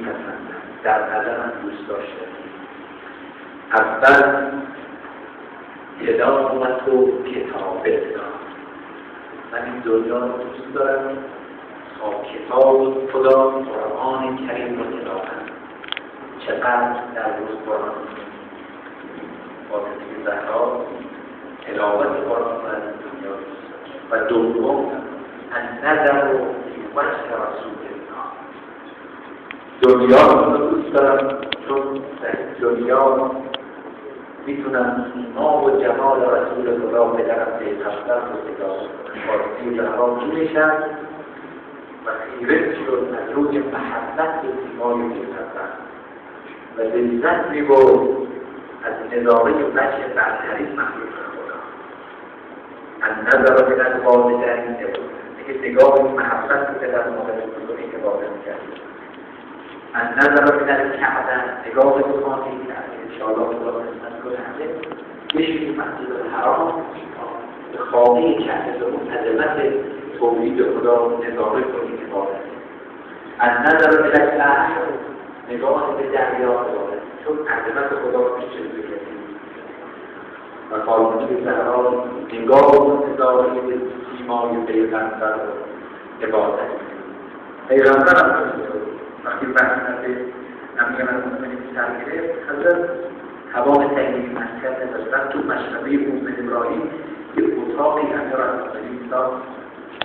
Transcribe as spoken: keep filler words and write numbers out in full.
میپسندم، در قدمم دوست داشته. اول تلاوت و کتابت دارم. من این دنیا رو دوست دارم تا کتاب خدا قرآن کریم رو تلاوت. چقدر در روز قرآن فاطمه زهرا تلاوت قرآن رو از دنیا دوست داشت. و دوم النظر فی وجه رسول الله. دنیا رو دوست دارم چون در دنیا میتونم ایمان و جمال رسول الله به طرف پیغمبر رو پیدا کنم. فارسی جهان میشم و خیره شد از روی محبت به سیمای پیغمبر و لذت میبرد از نظاره وجه برترین مخلوق خدا. النظر من الوالدین که نگاه محبت به پدر مادر بزرگی که واقع میکرد. النظر من الکعبه نگاه به خانه کعبه انشاءالله خدا نسبت کننده بشید مسجد الحرام به خانه کعبه به منتظمت توحید خدا نظاره کنید که واقع النظر من البحر نگاه به دریا داره چون عظمت خدا رو پیش رو بکنید و فاطمه زهرا نگاه و نظاره به سیمای پیغمبر رو عبادت پیغمبر هم وقتی بحثنت امیر المؤمنین سر گرفت حضرت توان تعیین مسکن نداشتن تو مشربه ام ابراهیم یه اتاقی امیر المؤمنین داشت